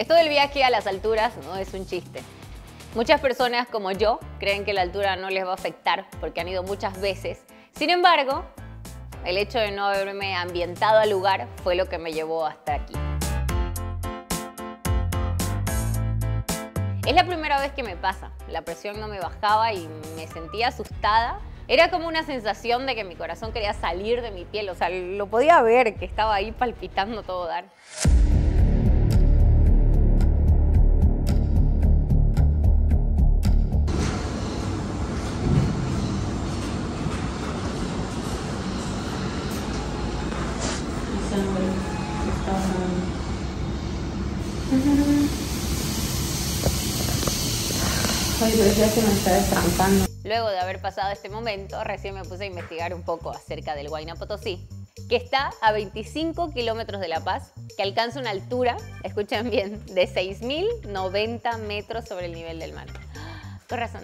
Esto del viaje a las alturas no es un chiste. Muchas personas como yo creen que la altura no les va a afectar porque han ido muchas veces. Sin embargo, el hecho de no haberme ambientado al lugar fue lo que me llevó hasta aquí. Es la primera vez que me pasa. La presión no me bajaba y me sentía asustada. Era como una sensación de que mi corazón quería salir de mi piel. O sea, lo podía ver que estaba ahí palpitando todo dar. Ay, pero ya se me está destrampando. Luego de haber pasado este momento, recién me puse a investigar un poco acerca del Huayna Potosí, que está a 25 kilómetros de La Paz, que alcanza una altura, escuchen bien, de 6.090 metros sobre el nivel del mar. Con razón.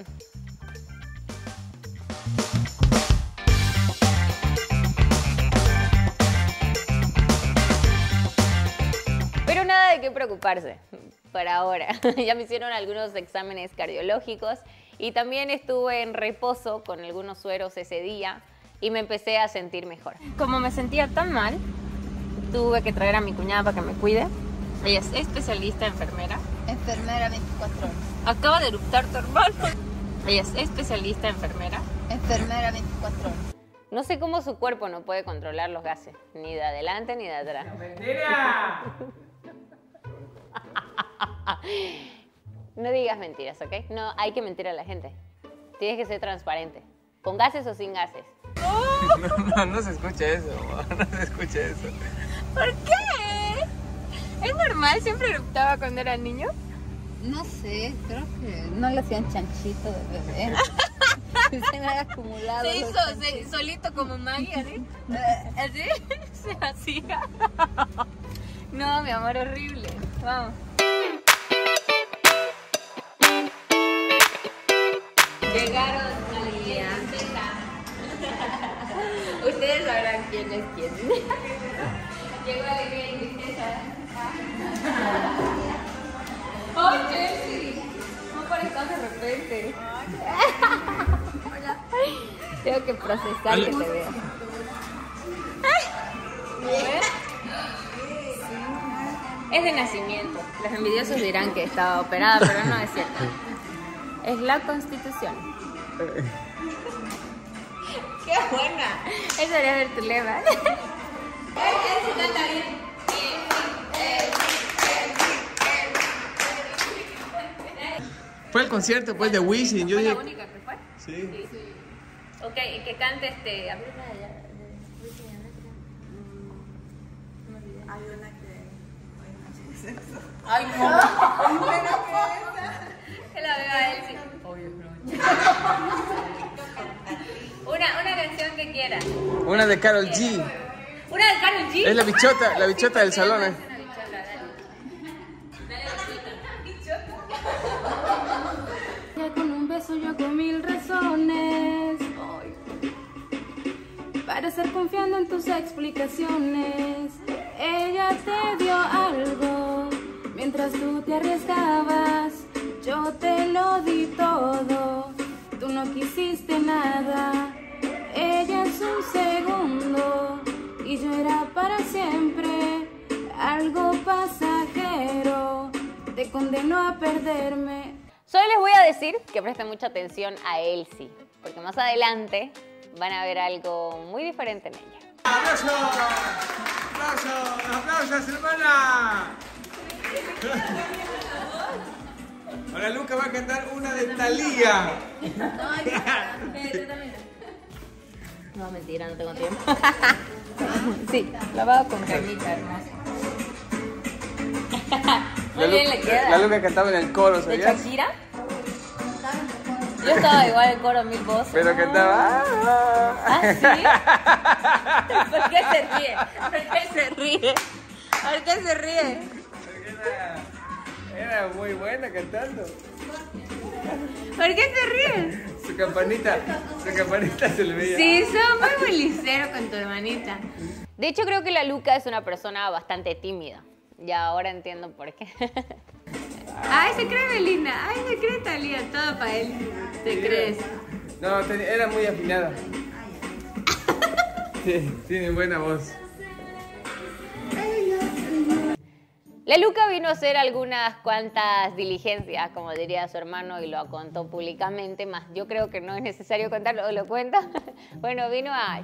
Pero nada de qué preocuparse, por ahora. Ya me hicieron algunos exámenes cardiológicos y también estuve en reposo con algunos sueros ese día y me empecé a sentir mejor. Como me sentía tan mal, tuve que traer a mi cuñada para que me cuide. Ella es especialista enfermera. Enfermera 24 horas. Acaba de eruptar tu hermano. Ella es especialista enfermera. Enfermera 24 horas. No sé cómo su cuerpo no puede controlar los gases, ni de adelante ni de atrás. ¡Mentira! No digas mentiras, ¿ok? No, hay que mentir a la gente. Tienes que ser transparente. ¿Con gases o sin gases? No se escucha eso, no se escucha eso. ¿Por qué? ¿Es normal? ¿Siempre eruptaba cuando era niño? No sé, creo que no le hacían chanchito de bebé. Se me ha acumulado. Se los hizo chanchitos. solito como magia, ¿sí? ¿Así? Se hacía. No, mi amor, horrible. Vamos. Llegaron Talía. Ustedes sabrán quién es quién. Llegó Alegría y Tristeza. ¡Oh, Chelsea! ¿Cómo apareces de repente? Tengo que procesar que te vea. Es de nacimiento. Los envidiosos dirán que estaba operada, pero no es cierto. Es la Constitución. ¡Qué buena! Eso debería ser tu lema. Fue el concierto pues de Wisin, yo ¿Fue la dije... única que fue? Sí. Ok, y que cante a ver una de allá. Hay una que... Ay, no. Que la veo a él, sí. Obvio, una canción que quieras. Una de Karol G. ¿Una de Karol G? Es la bichota del salón, Una bichota, dale. Dale, bichota. Ya con un beso yo hago mil razones para estar confiando en tus explicaciones. Ella te dio algo mientras tú te arriesgabas. Yo te lo di todo, tú no quisiste nada. Ella es un segundo y yo era para siempre. Algo pasajero te condenó a perderme. Solo les voy a decir que presten mucha atención a Elsie, porque más adelante van a ver algo muy diferente en ella. ¡Aplausos! ¡Aplausos! ¡Aplausos, hermana! Ahora Luca va a cantar una de Talía. No, mentira, no tengo tiempo. Sí, lavado con cremita, hermosa. Muy bien le queda. La Luca cantaba en el coro, ¿De ¿sabías? Shakira? Yo estaba igual en coro 1000 voces. Pero cantaba... ¿Ah, sí? ¿Por qué se ríe? ¿Por qué se ríe? ¿Por qué se ríe? Era muy buena cantando. ¿Por qué se ríe? Su campanita se le veía. Sí, sos muy licero con tu hermanita. De hecho, creo que la Luca es una persona bastante tímida. Ya ahora entiendo por qué. Ay, se cree Belinda. Ay, se cree Thalía. Todo para él. ¿Te crees? No, era muy afinada. Sí, tiene buena voz. La Luca vino a hacer algunas cuantas diligencias, como diría su hermano, y lo contó públicamente, más yo creo que no es necesario contarlo, ¿lo cuenta? Bueno, vino a...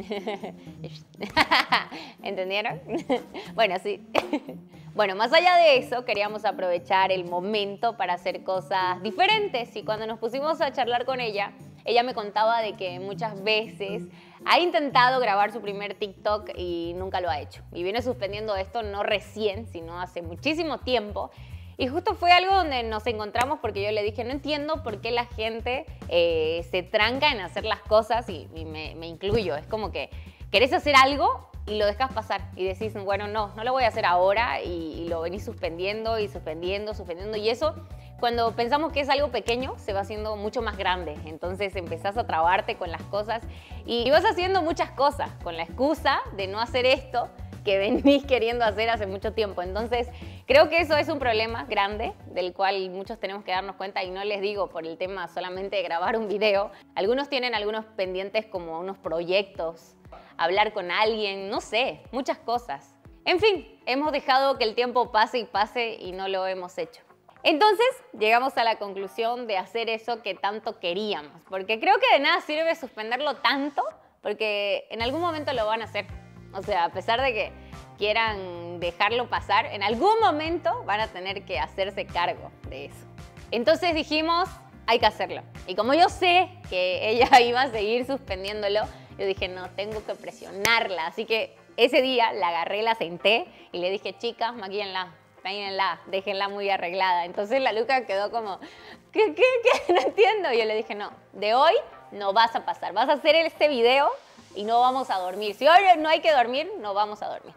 ¿Entendieron? Bueno, sí. Bueno, más allá de eso, queríamos aprovechar el momento para hacer cosas diferentes, y cuando nos pusimos a charlar con ella me contaba de que muchas veces ha intentado grabar su primer TikTok y nunca lo ha hecho. Y viene suspendiendo esto no recién, sino hace muchísimo tiempo. Y justo fue algo donde nos encontramos porque yo le dije, no entiendo por qué la gente se tranca en hacer las cosas y me incluyo. Es como que querés hacer algo y lo dejas pasar y decís, bueno, no lo voy a hacer ahora y lo venís suspendiendo y suspendiendo. Y eso, cuando pensamos que es algo pequeño, se va haciendo mucho más grande. Entonces empezás a trabarte con las cosas y vas haciendo muchas cosas con la excusa de no hacer esto que venís queriendo hacer hace mucho tiempo. Entonces, creo que eso es un problema grande del cual muchos tenemos que darnos cuenta, y no les digo por el tema solamente de grabar un video. Algunos tienen algunos pendientes como unos proyectos, hablar con alguien, no sé, muchas cosas. En fin, hemos dejado que el tiempo pase y no lo hemos hecho. Entonces, llegamos a la conclusión de hacer eso que tanto queríamos, porque creo que de nada sirve suspenderlo tanto, porque en algún momento lo van a hacer. O sea, a pesar de que quieran dejarlo pasar, en algún momento van a tener que hacerse cargo de eso. Entonces dijimos, hay que hacerlo. Y como yo sé que ella iba a seguir suspendiéndolo, yo dije, no, tengo que presionarla. Así que ese día la agarré, la senté y le dije, chicas, maquíllenla, peínenla, déjenla muy arreglada. Entonces la Luca quedó como, ¿qué? No entiendo. Y yo le dije, no, de hoy no vas a pasar. Vas a hacer este video y no vamos a dormir. Si hoy no hay que dormir, no vamos a dormir.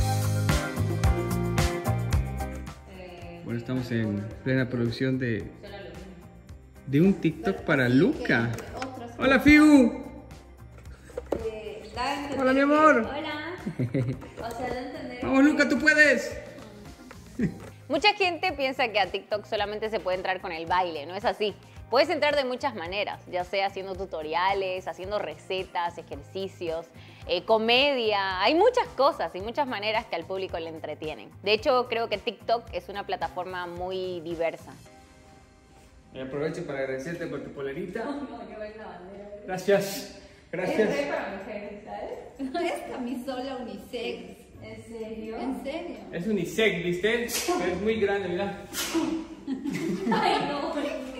Bueno, estamos en plena producción de un TikTok para Luca. Hola, Fiu. Hola, mi amor. Hola. O sea, no entender. Vamos, Luca, tú puedes. Mucha gente piensa que a TikTok solamente se puede entrar con el baile, no es así. Puedes entrar de muchas maneras, ya sea haciendo tutoriales, haciendo recetas, ejercicios, comedia. Hay muchas cosas y muchas maneras que al público le entretienen. De hecho, creo que TikTok es una plataforma muy diversa. Me aprovecho para agradecerte por tu polerita. Gracias. Gracias. Es para mujeres, ¿sabes? No es camisola unisex. ¿En serio? ¿En serio? Es unisex, ¿viste? Pero es muy grande, mira. Ay, no.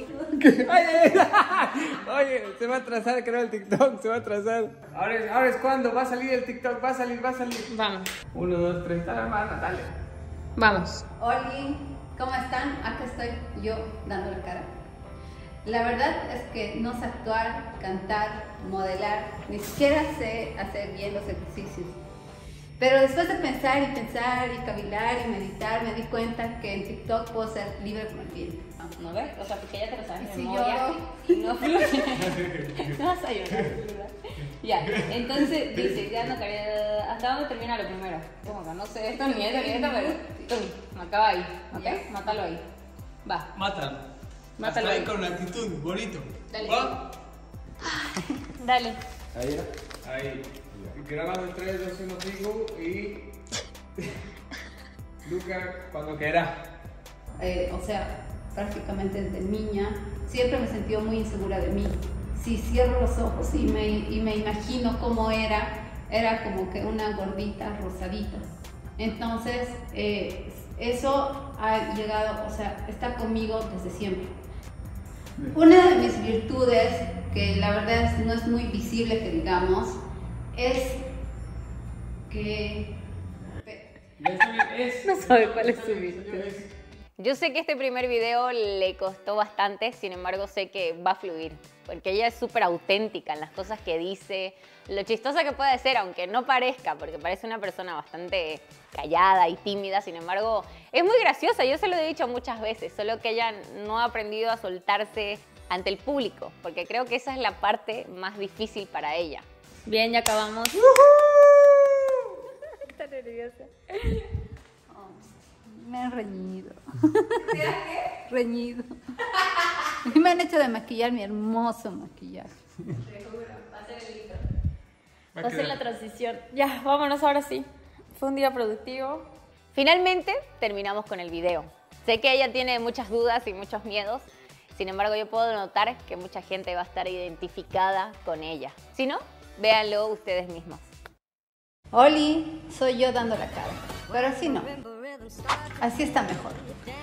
Oye, se va a atrasar, creo, el TikTok, se va a atrasar. Ahora es cuando va a salir el TikTok, va a salir. Vamos. 1, 2, 3, dale, hermana, dale. Vamos. Hola, ¿cómo están? Acá estoy yo dando la cara. La verdad es que no sé actuar, cantar, modelar, ni siquiera sé hacer bien los ejercicios. Pero después de pensar y cavilar y meditar, me di cuenta que en TikTok puedo ser libre como el viento. ¿No ves? O sea, porque ya te lo sabes de Si memoria. lloro. No fluye. No vas a llorar, ¿verdad? Ya, entonces dice, ya no quería... ¿Hasta dónde termina lo primero? Como que no sé esto ni esto, pero... ¡Tum! Acaba ahí, ¿ok? Ya. Mátalo ahí. Va. Mátalo. Mátalo Hasta ahí ahí. con actitud, bonito. Dale. ¿Va? Dale. Ahí era. Ahí. Grabando 3, 2, 1, 5 y... Luca, cuando quiera. O sea, prácticamente desde niña, siempre me sentí muy insegura de mí. Si cierro los ojos y me imagino cómo era como que una gordita rosadita. Entonces, eso ha llegado, o sea, está conmigo desde siempre. Una de mis virtudes, que la verdad no es muy visible que digamos, es que... No sabe cuál es su virtud. Yo sé que este primer video le costó bastante, sin embargo sé que va a fluir, porque ella es súper auténtica en las cosas que dice, lo chistosa que puede ser, aunque no parezca, porque parece una persona bastante callada y tímida, sin embargo es muy graciosa, yo se lo he dicho muchas veces, solo que ella no ha aprendido a soltarse ante el público, porque creo que esa es la parte más difícil para ella. Bien, ya acabamos. Está nerviosa. Me han reñido. ¿Qué? Reñido. Y me han hecho de maquillar mi hermoso maquillaje. Va a ser el intro. Va a ser la transición. Ya, vámonos ahora sí. Fue un día productivo. Finalmente terminamos con el video. Sé que ella tiene muchas dudas y muchos miedos. Sin embargo, yo puedo notar que mucha gente va a estar identificada con ella. Si no, véanlo ustedes mismos. Oli, soy yo dando la cara. Pero así no. Así está mejor.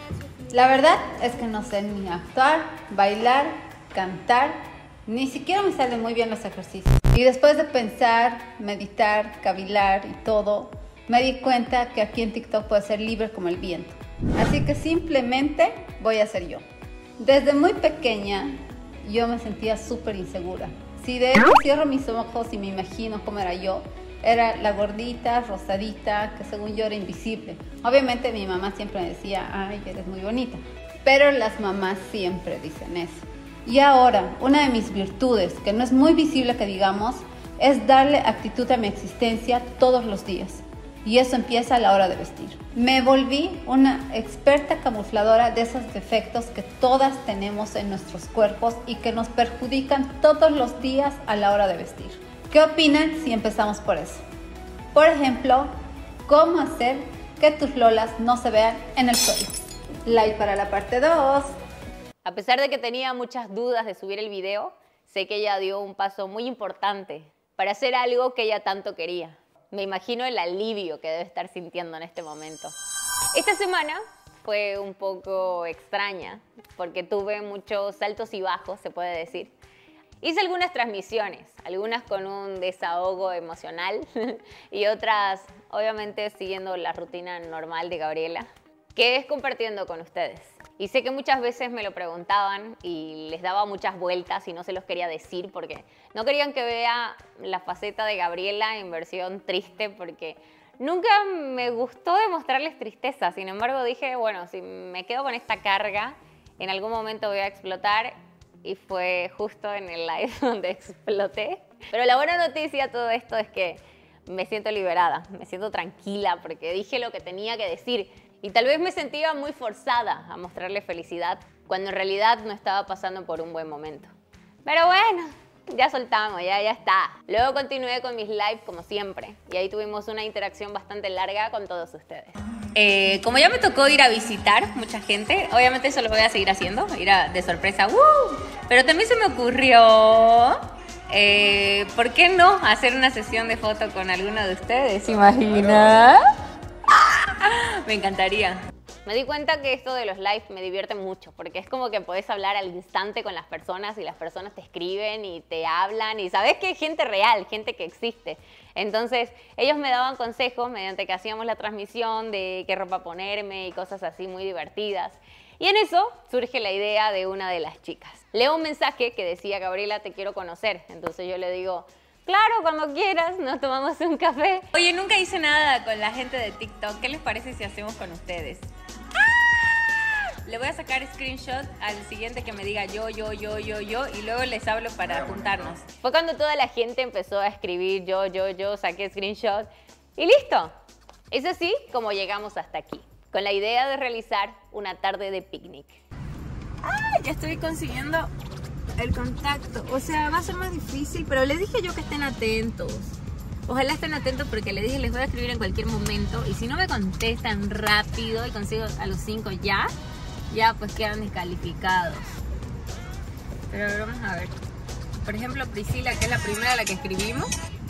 La verdad es que no sé ni actuar, bailar, cantar. Ni siquiera me salen muy bien los ejercicios. Y después de pensar, meditar, cavilar y todo, me di cuenta que aquí en TikTok puedo ser libre como el viento. Así que simplemente voy a ser yo. Desde muy pequeña yo me sentía súper insegura. Si de hecho cierro mis ojos y me imagino cómo era yo, era la gordita, rosadita, que según yo era invisible. Obviamente mi mamá siempre me decía, ay, eres muy bonita. Pero las mamás siempre dicen eso. Y ahora, una de mis virtudes, que no es muy visible que digamos, es darle actitud a mi existencia todos los días. Y eso empieza a la hora de vestir. Me volví una experta camufladora de esos defectos que todas tenemos en nuestros cuerpos y que nos perjudican todos los días a la hora de vestir. ¿Qué opinan si empezamos por eso? Por ejemplo, ¿cómo hacer que tus lolas no se vean en el suelo? Like para la parte 2. A pesar de que tenía muchas dudas de subir el video, sé que ella dio un paso muy importante para hacer algo que ella tanto quería. Me imagino el alivio que debe estar sintiendo en este momento. Esta semana fue un poco extraña porque tuve muchos altos y bajos, se puede decir. Hice algunas transmisiones, algunas con un desahogo emocional y otras, obviamente, siguiendo la rutina normal de Gabriela, que es compartiendo con ustedes. Y sé que muchas veces me lo preguntaban y les daba muchas vueltas y no se los quería decir porque no querían que vea la faceta de Gabriela en versión triste porque nunca me gustó demostrarles tristeza. Sin embargo, dije, bueno, si me quedo con esta carga, en algún momento voy a explotar y fue justo en el live donde exploté. Pero la buena noticia de todo esto es que me siento liberada, me siento tranquila porque dije lo que tenía que decir. Y tal vez me sentía muy forzada a mostrarle felicidad, cuando en realidad no estaba pasando por un buen momento. Pero bueno, ya soltamos, ya está. Luego continué con mis lives como siempre, y ahí tuvimos una interacción bastante larga con todos ustedes. Como ya me tocó ir a visitar mucha gente, obviamente eso lo voy a seguir haciendo, ir de sorpresa. Pero también se me ocurrió, ¿por qué no hacer una sesión de foto con alguno de ustedes? ¿Se imagina? Me encantaría. Me di cuenta que esto de los live me divierte mucho porque es como que podés hablar al instante con las personas y las personas te escriben y te hablan y sabes que hay gente real, gente que existe. Entonces ellos me daban consejos mediante que hacíamos la transmisión de qué ropa ponerme y cosas así muy divertidas. Y en eso surge la idea de una de las chicas. Leo un mensaje que decía, Gabriela, te quiero conocer. Entonces yo le digo, claro, cuando quieras, nos tomamos un café. Oye, nunca hice nada con la gente de TikTok. ¿Qué les parece si hacemos con ustedes? ¡Ah! Le voy a sacar screenshot al siguiente que me diga yo, y luego les hablo para juntarnos. Fue cuando toda la gente empezó a escribir yo, saqué screenshot y listo. Es así como llegamos hasta aquí, con la idea de realizar una tarde de picnic. ¡Ay! Ya estoy consiguiendo el contacto, o sea, va a ser más difícil, pero les dije yo que estén atentos. Ojalá estén atentos porque les dije les voy a escribir en cualquier momento y si no me contestan rápido y consigo a los 5 ya pues quedan descalificados. Pero vamos a ver. Por ejemplo, Priscila, que es la primera a la que escribimos,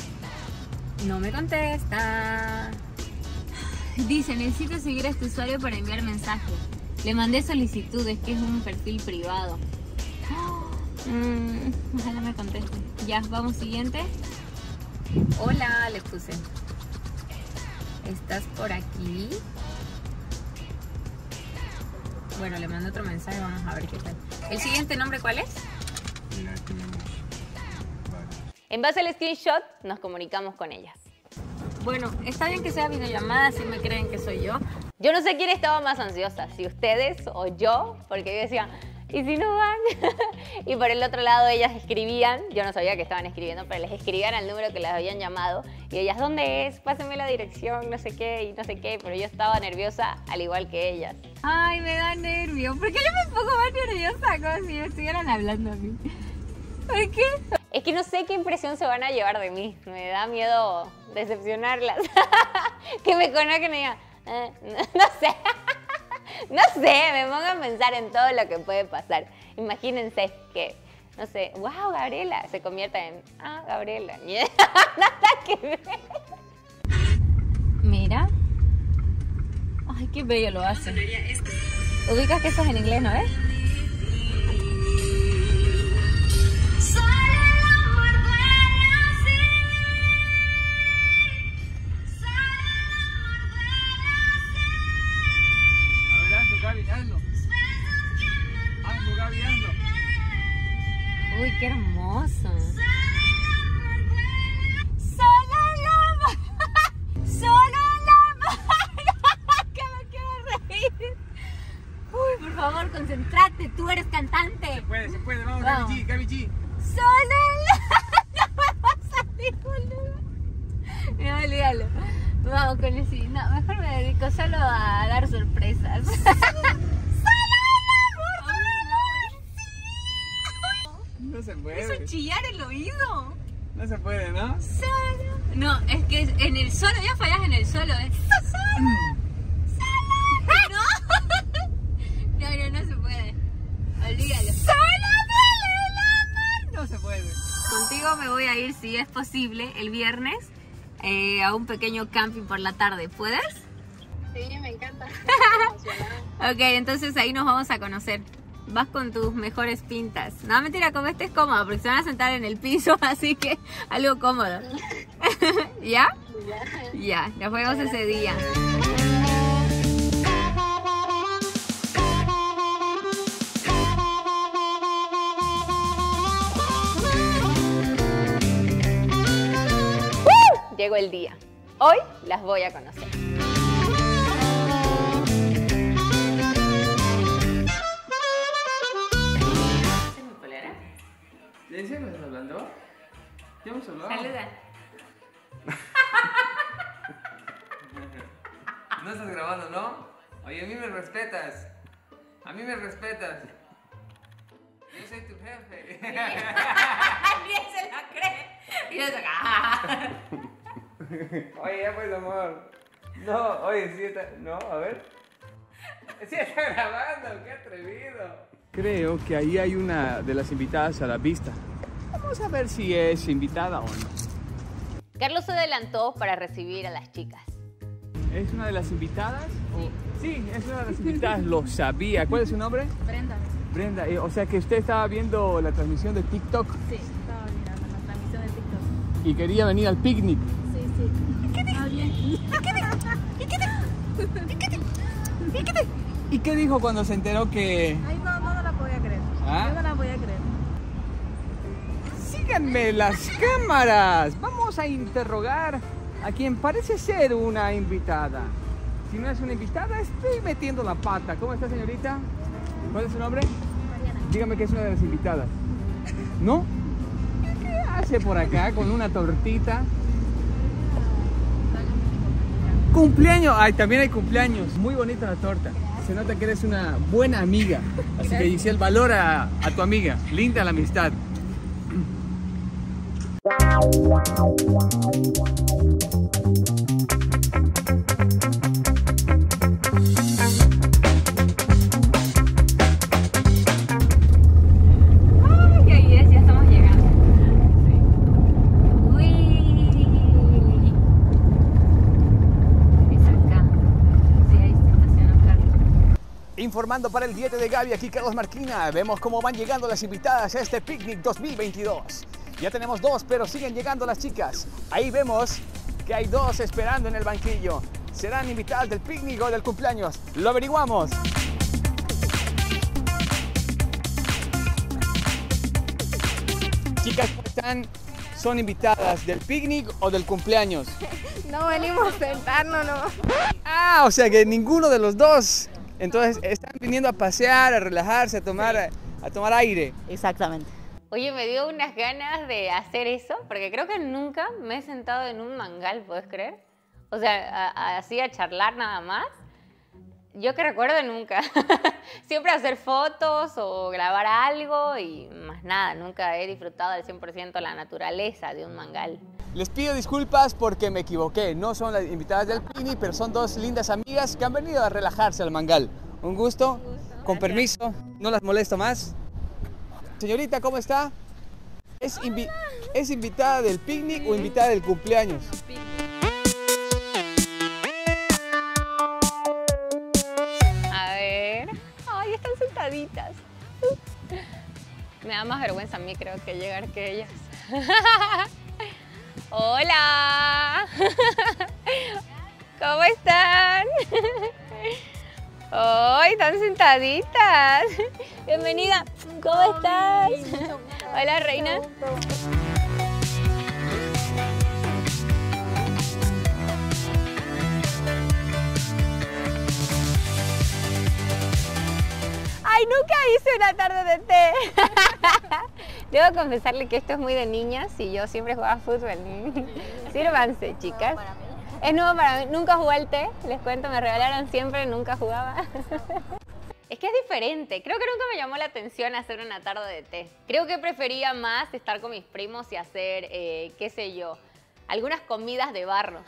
no me contesta. Dice, necesito seguir a este usuario para enviar mensajes. Le mandé solicitudes, que es un perfil privado. Ojalá me conteste. Ya, vamos siguiente. Hola, le puse. ¿Estás por aquí? Bueno, le mando otro mensaje, vamos a ver qué tal. ¿El siguiente nombre cuál es? En base al screenshot, nos comunicamos con ellas. Bueno, está bien que sea videollamada si me creen que soy yo. Yo no sé quién estaba más ansiosa, si ustedes o yo, porque yo decía, ¿Y si no van? Y por el otro lado ellas escribían, yo no sabía que estaban escribiendo, pero les escribían al número que las habían llamado. Y ellas, ¿dónde es? Pásenme la dirección, no sé qué, y no sé qué. Pero yo estaba nerviosa al igual que ellas. Ay, me da nervio. ¿Por qué yo me pongo más nerviosa como si me estuvieran hablando a mí? ¿Por qué? Es que no sé qué impresión se van a llevar de mí. Me da miedo decepcionarlas. Que me conozcan y digan, no sé. No sé, me pongo a pensar en todo lo que puede pasar. Imagínense que, no sé, wow, Gabriela, se convierta en, Gabriela. Nada que ver. Mira. Ay, qué bello lo hace. Ubicas que eso es en inglés, ¿no ves? Uy, qué hermoso. Solo la que me quiero reír. Uy, por favor, concéntrate, tú eres cantante. Se puede, vamos, Gaby G. Solo no me va a salir, boludo. No, olvídalo. Vamos con el sí. No, mejor me dedico solo a dar sorpresas. No se puede. Eso es chillar el oído. No se puede, ¿no? Solo. No, es que en el solo, ya fallas en el solo. No, no se puede. Olvídalo. No se puede. Contigo me voy a ir, si es posible, el viernes a un pequeño camping por la tarde. ¿Puedes? Sí, me encanta. Ok, entonces ahí nos vamos a conocer. Vas con tus mejores pintas. No, mentira, como estés cómodo, porque se van a sentar en el piso, así que algo cómodo. ¿Ya? Ya, nos vemos ese día. Llegó el día. Hoy las voy a conocer. ¿En serio me estás hablando? ¿Ya hemos hablado? Saluda. No estás grabando, ¿no? Oye, a mí me respetas. A mí me respetas. Yo soy tu jefe. Nadie se la cree. Y yo acá. Oye, ya pues, amor. No, oye, sí está... No, a ver. Sí está grabando, qué atrevido. Creo que ahí hay una de las invitadas a la pista. Vamos a ver si es invitada o no. Carlos se adelantó para recibir a las chicas. ¿Es una de las invitadas? Sí, es una de las invitadas, lo sabía. ¿Cuál es su nombre? Brenda. Brenda, o sea que usted estaba viendo la transmisión de TikTok Sí, estaba mirando la transmisión de TikTok. y quería venir al picnic. Sí, sí. ¿Qué dijo? ¿Y qué dijo cuando se enteró que... Ay, no la podía creer. ¿Ah? Yo no la podía creer. Síganme las cámaras. Vamos a interrogar a quien parece ser una invitada. Si no es una invitada, estoy metiendo la pata. ¿Cómo está, señorita? ¿Cuál es su nombre? Mariana. Dígame que es una de las invitadas. ¿No? ¿Qué hace por acá con una tortita? Cumpleaños. Ay, también hay cumpleaños. Muy bonita la torta. Se nota que eres una buena amiga. Así que Giselle, valora a tu amiga. Linda la amistad. Ay, ahí es, ya estamos llegando. Uy. Es acá. Sí, ahí se estaciona un carro. Informando para el diete de Gaby, aquí Carlos Marquina. Vemos cómo van llegando las invitadas a este Picnic 2022. Ya tenemos dos, pero siguen llegando las chicas. Ahí vemos que hay dos esperando en el banquillo. ¿Serán invitadas del picnic o del cumpleaños? Lo averiguamos. Chicas, ¿cómo están? ¿Son invitadas del picnic o del cumpleaños? No venimos a sentarnos, no. Ah, o sea que ninguno de los dos Entonces están viniendo a pasear, a relajarse, a tomar aire. Exactamente. Oye, me dio unas ganas de hacer eso, porque creo que nunca me he sentado en un mangal, ¿puedes creer? O sea, así a charlar nada más. Yo que recuerdo nunca. Siempre hacer fotos o grabar algo y más nada. Nunca he disfrutado al 100% la naturaleza de un mangal. Les pido disculpas porque me equivoqué. No son las invitadas del picnic, pero son dos lindas amigas que han venido a relajarse al mangal. Un gusto. Con permiso, no las molesto más. Señorita, ¿cómo está? ¿Es invitada del picnic o invitada del cumpleaños? A ver. Ay, están sentaditas. Me da más vergüenza a mí, creo, que llegar que ellas. Hola. ¿Cómo están? ¡Ay, están sentaditas! Bienvenida. ¿Cómo estás? Hola, reina. ¡Ay, nunca hice una tarde de té! Debo confesarle que esto es muy de niñas y yo siempre jugaba fútbol. Sírvanse, chicas. Es nuevo para mí, nunca jugué al té, les cuento, me regalaron siempre, nunca jugaba. Es que es diferente, creo que nunca me llamó la atención hacer una tarde de té. Creo que prefería más estar con mis primos y hacer, qué sé yo, algunas comidas de barro.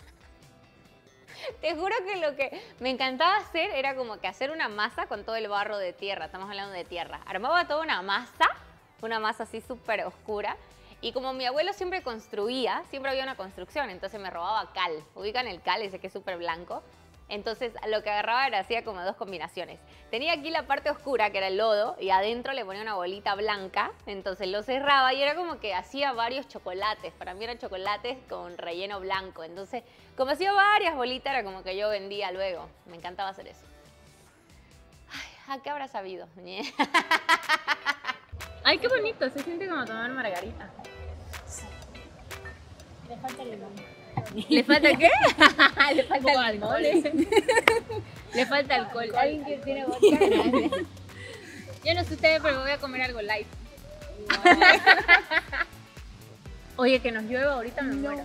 Te juro que lo que me encantaba hacer era como que hacer una masa con todo el barro de tierra, estamos hablando de tierra. Armaba toda una masa así súper oscura. Y como mi abuelo siempre construía, siempre había una construcción, entonces me robaba cal. Ubican el cal, ese que es súper blanco. Entonces lo que agarraba era hacía como dos combinaciones. Tenía aquí la parte oscura, que era el lodo, y adentro le ponía una bolita blanca. Entonces lo cerraba y era como que hacía varios chocolates. Para mí eran chocolates con relleno blanco. Entonces, como hacía varias bolitas, era como que yo vendía luego. Me encantaba hacer eso. Ay, ¿a qué habrá sabido? Ay, qué bonito, se siente como tomar margarita. Le falta el limón. ¿Le falta qué? Le falta alcohol. Le falta alcohol. ¿Alguien que tiene vodka? Yo no sé ustedes, pero voy a comer algo light. Oye, que nos llueva ahorita me muero.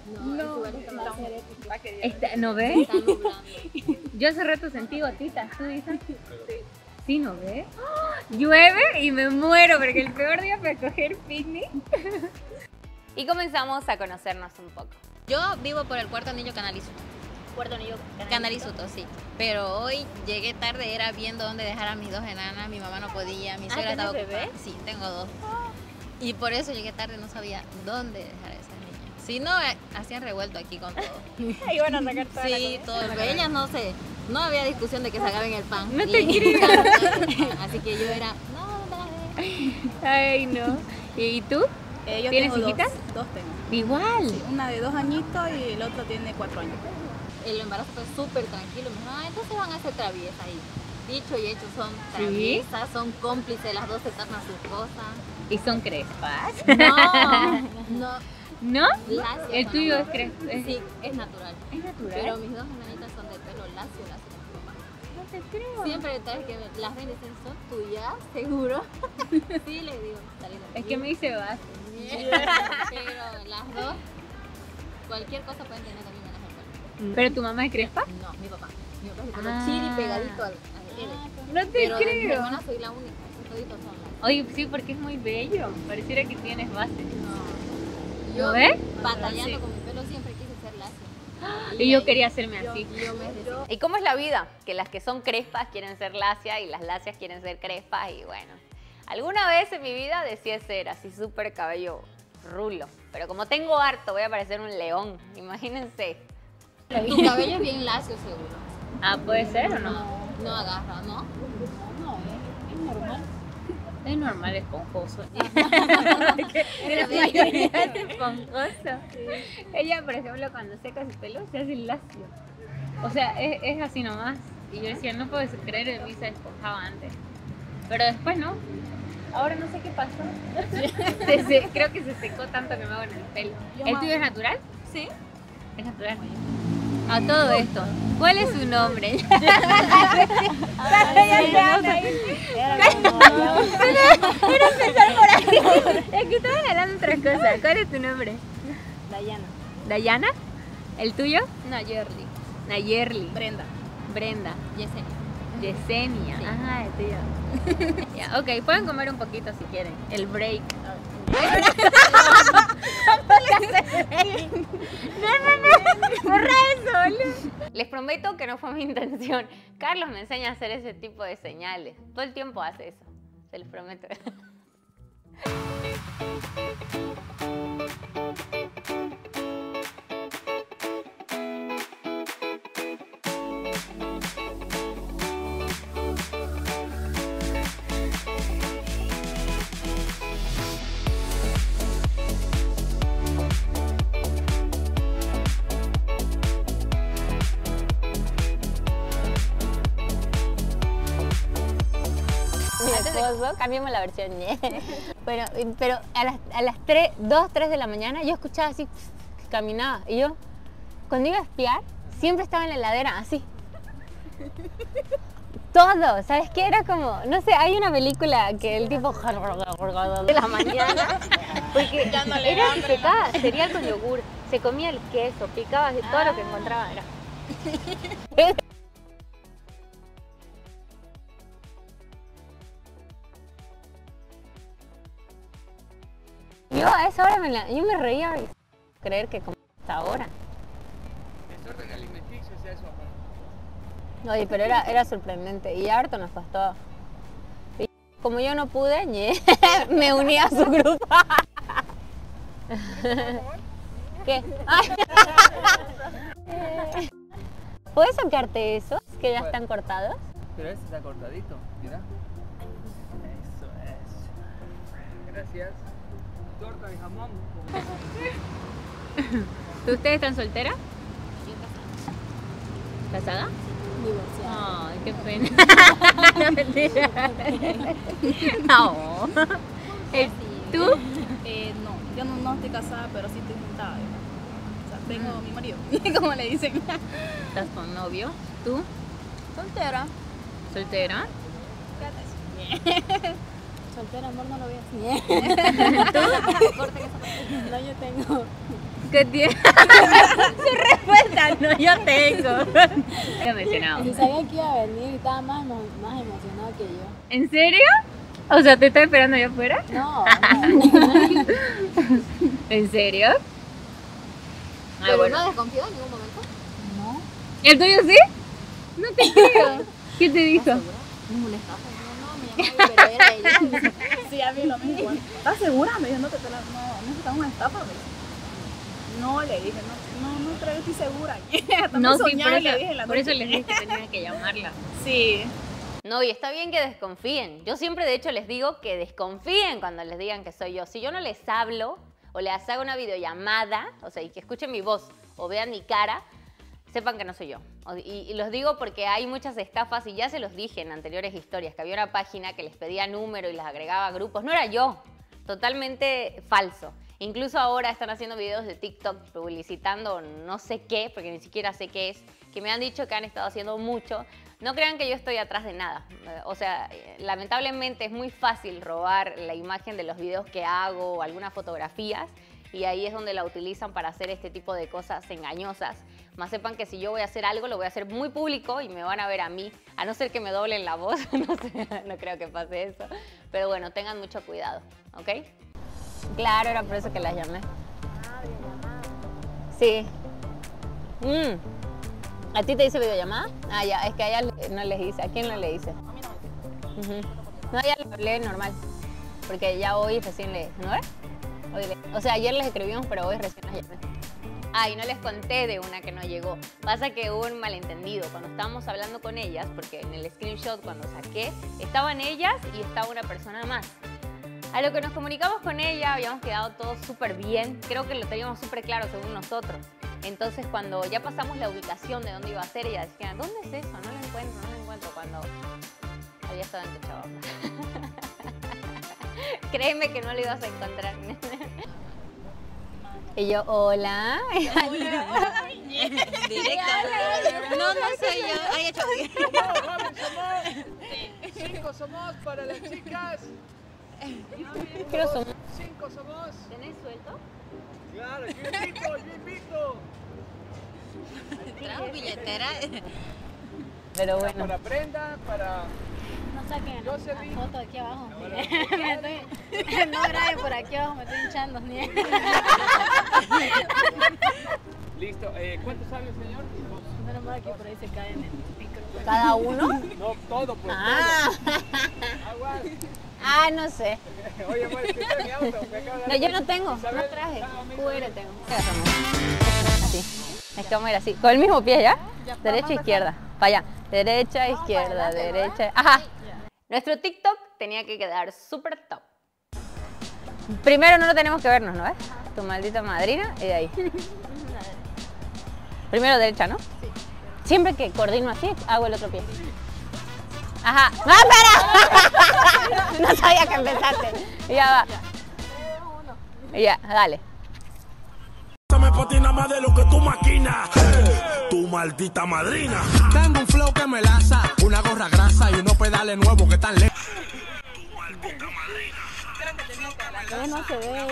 ¿No ves? Está nublado. Yo hace rato sentí gotitas, ¿tú dices? Sí, ¿no ves? Llueve y me muero porque el peor día para coger picnic. Y comenzamos a conocernos un poco. Yo vivo por el Cuarto Anillo Canalizuto. Cuarto anillo. Canalizuto, sí. Pero hoy llegué tarde, era viendo dónde dejar a mis dos enanas. Mi mamá no podía, mi suegra estaba ¿tienes ocupada. bebé? Sí, tengo dos. Y por eso llegué tarde, no sabía dónde dejar a esas niñas. Si no, hacían revuelto aquí con todo. Ahí van a sacar toda la Sí, comida. todo. Pero ellas no había discusión de que se acaben el pan. No te Y- Así que yo era, no, dale. Ay, no. ¿Y tú? Yo ¿Tienes tengo hijitas? Dos tengo. Igual. Sí, una de 2 añitos y el otro tiene 4 años. El embarazo fue súper tranquilo. Me dijo, entonces van a ser traviesas. Y dicho y hecho, son ¿Sí? traviesas, son cómplices, las dos se tratan sus cosas. ¿Y son crespas? No, ¿No? lacio. ¿El tuyo es crespo? Sí, es natural. ¿Es natural? Pero mis dos hermanitas son de pelo lacio con mi papá. No te creo. Siempre traes que las ven y dicen, ¿son tuyas? ¿Seguro? Sí, le digo, saliendo. Es que me hice base. Pero las dos, cualquier cosa pueden tener también menos el pelo. ¿Pero tu mamá es crespa? No, mi papá. Mi papá es de pelo Ah. chiri pegadito al él. No te Pero de mi creo. hermana soy la única. Toditos son lacios. Oye, sí, porque es muy bello. Pareciera que tienes base. No. ¿Lo ves? Batallando con mi pelo siempre quise ser lacio. Y yo quería hacerme así. Y yo me decía, ¿Y cómo es la vida? Que las que son crespas quieren ser lacias y las lacias quieren ser crespas y bueno. Alguna vez en mi vida deseé ser así súper cabello rulo. Pero como tengo harto, voy a parecer un león. Imagínense. tu cabello es bien lacio seguro. Ah, ¿puede ser o no? No agarra, ¿no? No, es normal. Es normal, esponjoso. La mayoría es esponjoso. Ella, por ejemplo, cuando seca su pelo, se hace lacio. O sea, es así nomás. Y yo decía, no puedo creer, en mí se esponjaba antes. Pero después no. Ahora no sé qué pasó. Creo que se secó tanto que me hago en el pelo. ¿El tuyo es natural? Sí. Es natural. A todo esto, ¿cuál es su nombre? Quiero empezar por ahí. Es que estaban hablando otras cosas. ¿Cuál es tu nombre? Dayana. ¿Dayana? ¿El tuyo? Nayerli. Nayerli. Brenda. Brenda. Yesenia. Yesenia. Ajá, el tuyo. Ya, ok, pueden comer un poquito si quieren. El break. No, borra eso, boludo. Les prometo que no fue mi intención. Carlos me enseña a hacer ese tipo de señales. Todo el tiempo hace eso. Se los prometo. Mi esposo, cambiemos la versión. Pero a las 2, 3 de la mañana yo escuchaba así que caminaba. Y yo, cuando iba a espiar, siempre estaba en la heladera así. Todo, ¿sabes qué? Era como, no sé, hay una película que el tipo de la mañana, porque era picaba cereal con yogur, se comía el queso, picaba así, todo lo que encontraba era. Yo a esa hora yo me reía y creer que como hasta ahora. Desorden alimenticio es eso, amor. Oye, pero era sorprendente y harto nos costó. Y como yo no pude, me uní a su grupo. ¿Qué? Ay. ¿Puedes sacarte esos que ya están cortados? Pero este está cortadito, mira. Eso es. Gracias. Torta de jamón. ¿Ustedes están solteras? ¿Casada? Divorciada. Ay, qué pena. No, mentira. No. ¿Tú? No, yo no estoy casada, pero sí estoy juntada. O sea, tengo mi marido, como le dicen. ¿Estás con novio? ¿Tú? Soltera. ¿Soltera? Soltera, amor, no lo voy a hacer. No, yo tengo. ¿Qué tiene? Su respuesta, no, yo tengo. Qué mencionado. Si sabía que iba a venir, estaba más emocionado que yo. ¿En serio? O sea, ¿te estás esperando allá afuera? No. ¿En serio? Ah, ¿Pero bueno. no desconfió en ningún momento? No. ¿El tuyo sí? No te creo. ¿Qué te dijo? ¿Es una estafa? No, me llamaba, pero era ella. Sí, a mí lo mismo. ¿Estás segura? Me dijo, no, no es una estafa. Me dijo. No, le dije, no, pero yo estoy segura. No, sí, soñaba y le dije en la por eso noche. les dije que tenían que llamarla. Sí. No, y está bien que desconfíen. Yo siempre, de hecho, les digo que desconfíen cuando les digan que soy yo. Si yo no les hablo o les hago una videollamada, o sea, y que escuchen mi voz o vean mi cara, sepan que no soy yo. Y los digo porque hay muchas estafas y ya se los dije en anteriores historias, que había una página que les pedía número y les agregaba a grupos. No era yo, totalmente falso. Incluso ahora están haciendo videos de TikTok publicitando no sé qué, porque ni siquiera sé qué es, que me han dicho que han estado haciendo mucho. No crean que yo estoy atrás de nada. O sea, lamentablemente es muy fácil robar la imagen de los videos que hago o algunas fotografías y ahí es donde la utilizan para hacer este tipo de cosas engañosas. Más sepan que si yo voy a hacer algo, lo voy a hacer muy público y me van a ver a mí, a no ser que me doblen la voz, no sé, no creo que pase eso. Pero bueno, tengan mucho cuidado, ¿ok? Claro, era por eso que las llamé. Sí. ¿A ti te hice videollamada? Ah, ya, es que a ella no les hice. ¿A quién no le hice? No, a ella le hablé normal. Porque ya hoy recién le... ¿No ves? O sea, ayer les escribimos, pero hoy recién las llamé. Ah, y no les conté de una que no llegó. Pasa que hubo un malentendido. Cuando estábamos hablando con ellas, porque en el screenshot cuando saqué, estaban ellas y estaba una persona más. A lo que nos comunicamos con ella, habíamos quedado todos súper bien. Creo que lo teníamos súper claro según nosotros. Entonces, cuando ya pasamos la ubicación de dónde iba a ser, ella decía, ¿dónde es eso? No lo encuentro. Cuando había estado en Cochabamba. Créeme que no lo ibas a encontrar. Y yo, hola. Directo. No, no soy yo. Ay, hecho. Somos 5 somos para las chicas. Creo son. 5 somos. ¿Tenés suelto? Claro, yo invito. ¿Trajo billetera? Pero bueno. Para Brenda, para... No saquen Jocelyn. la foto aquí abajo. No graben por aquí abajo, me estoy hinchando. Listo. ¿Cuántos años, señor? Menos mal que por ahí se cae en el micro. ¿Cada uno? No, todo, pues. Ah. Todo. Aguas. Ah, no sé. Oye, amor, es que está en mi auto. Me acabo de No, yo no tengo, Isabel, no traje. chao, amigo. QR tengo. Así. Es que vamos a ir así. Con el mismo pie, ¿ya? Derecha, izquierda. Para allá. Derecha, izquierda, derecha. Ajá. Nuestro TikTok tenía que quedar súper top. Primero no lo tenemos que vernos, ¿no ves? Tu maldita madrina y de ahí. Primero derecha, ¿no? Sí. Siempre que coordino así, hago el otro pie. Ajá. ¡No, espera! No sabía que empezaste. Ya va. Ya, dale. Me patina más de lo que tú maquinas, tu maldita madrina. Tengo un flow que me laza, una gorra grasa y unos pedales nuevos que están lejos. Tu maldita madrina. No se ve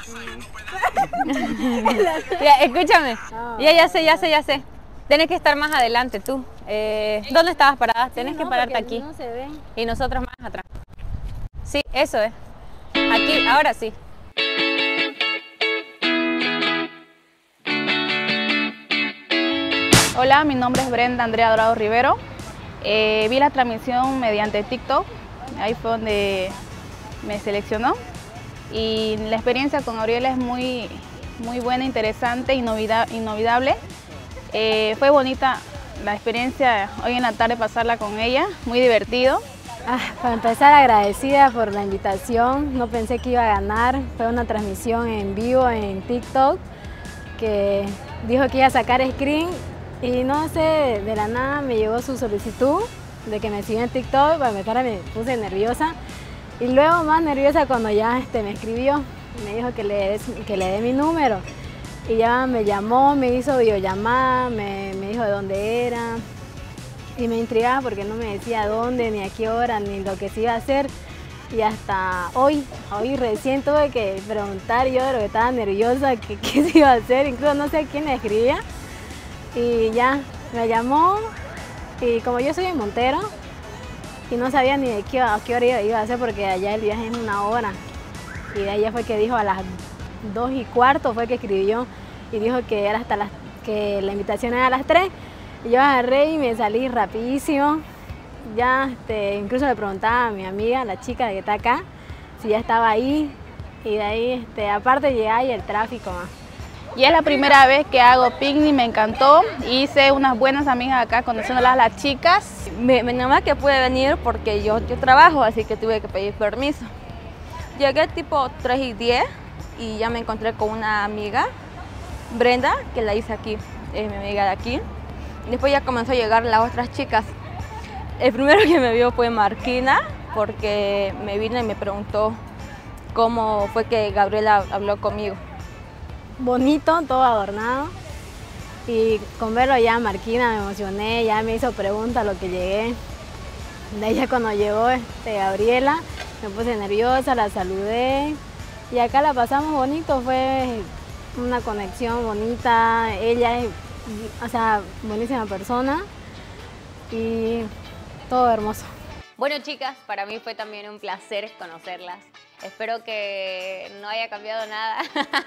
ella. Ya, escúchame. Ya sé. Tienes que estar más adelante tú. ¿Dónde estabas parada? Tienes que pararte aquí. No se ve. Y nosotros más atrás. Sí, eso es. Aquí, ahora sí. Hola, mi nombre es Brenda Andrea Dorado Rivero. Vi la transmisión mediante TikTok, ahí fue donde me seleccionó. Y la experiencia con Gabriela es muy buena, interesante, inolvidable. Fue bonita la experiencia hoy en la tarde pasarla con ella, muy divertido. Para empezar, agradecida por la invitación. No pensé que iba a ganar. Fue una transmisión en vivo en TikTok que dijo que iba a sacar screen. Y no sé, de la nada me llegó su solicitud de que me siguiera en TikTok. Para empezar me puse nerviosa y luego más nerviosa cuando ya me escribió. Me dijo que le dé mi número y ya me llamó, me hizo videollamada, me dijo de dónde era y me intrigaba porque no me decía dónde, ni a qué hora, ni lo que se iba a hacer. Y hasta hoy recién tuve que preguntar yo de lo que estaba nerviosa, qué se iba a hacer, incluso no sé a quién le escribía. Y ya, me llamó y como yo soy en Montero y no sabía ni de a qué hora iba a hacer porque allá el viaje es 1 hora. Y de ahí ya fue que dijo a las 2:15 fue que escribió y dijo que era que la invitación era a las 3. Y yo agarré y me salí rapidísimo. Ya incluso le preguntaba a mi amiga, la chica que está acá, si ya estaba ahí. Y de ahí, aparte llegué y el tráfico más. Y es la primera vez que hago picnic, me encantó. Hice unas buenas amigas acá conociéndolas a las chicas. Me nada que pude venir porque yo trabajo, así que tuve que pedir permiso. Llegué tipo 3:10 y ya me encontré con una amiga, Brenda, que la hice aquí, es mi amiga de aquí. Después ya comenzó a llegar las otras chicas. El primero que me vio fue Marquina, porque me vino y me preguntó cómo fue que Gabriela habló conmigo. Bonito, todo adornado. Y con verlo ya Marquina me emocioné, ya me hizo preguntas lo que llegué. De ella cuando llegó Gabriela, me puse nerviosa, la saludé. Y acá la pasamos bonito, fue una conexión bonita. Ella es, buenísima persona y todo hermoso. Bueno, chicas, para mí fue también un placer conocerlas. Espero que no haya cambiado nada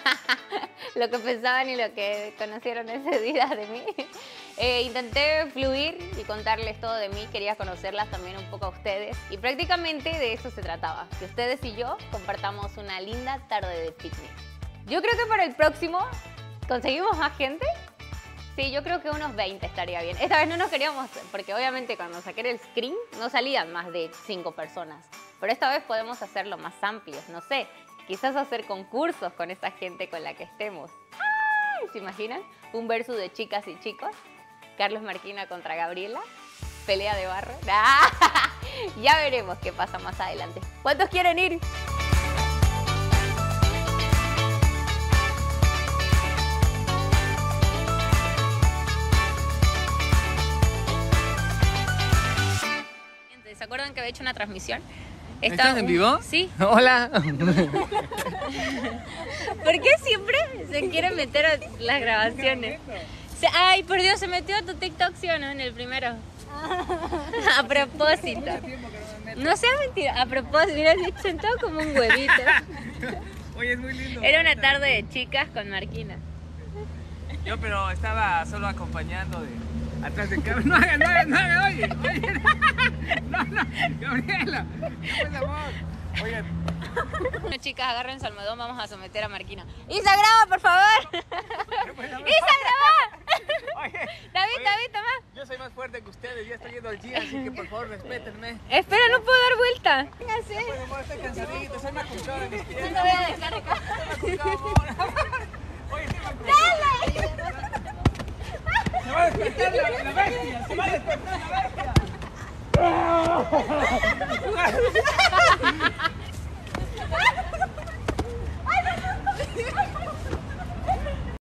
lo que pensaban y lo que conocieron ese día de mí. Intenté fluir y contarles todo de mí. Quería conocerlas también un poco a ustedes. Y prácticamente de eso se trataba. Que ustedes y yo compartamos una linda tarde de picnic. Yo creo que para el próximo conseguimos más gente. Sí, yo creo que unos 20 estaría bien. Esta vez no nos queríamos, porque obviamente cuando saqué el screen no salían más de 5 personas. Pero esta vez podemos hacerlo más amplios, no sé. Quizás hacer concursos con esa gente con la que estemos. ¡Ay! ¿Se imaginan? Un versus de chicas y chicos. Carlos Marquina contra Gabriela. Pelea de barro. ¡Ah! Ya veremos qué pasa más adelante. ¿Cuántos quieren ir? he hecho una transmisión. ¿Estás en vivo? Sí. Hola. ¿Por qué siempre se quieren meter a las grabaciones? Ay, por Dios, se metió a tu TikTok, ¿sí o no? En el primero. A propósito. No sea mentira, a propósito. Mira, sentado como un huevito. Oye, es muy lindo. Era una tarde de chicas con Marquina. Yo, pero estaba solo acompañando de atrás de cámara. No hagan, oye. No, Gabriela. ¿Qué pasa, amor? Oye. Bueno, chicas, agarren su almohadón, vamos a someter a Marquina. ¡Isa, graba, por favor! ¡Isa, graba! David, toma. Yo soy más fuerte que ustedes, ya estoy yendo al gym, así que por favor respétenme. Espera, no puedo dar vuelta. Véngase. No puedo, amor, estoy cansadito, soy macuchón en mis piernas. No voy a dejar acá. Oye, estoy macuchón. ¡Dale! Se va a despertar la bestia, se va a despertar la bestia.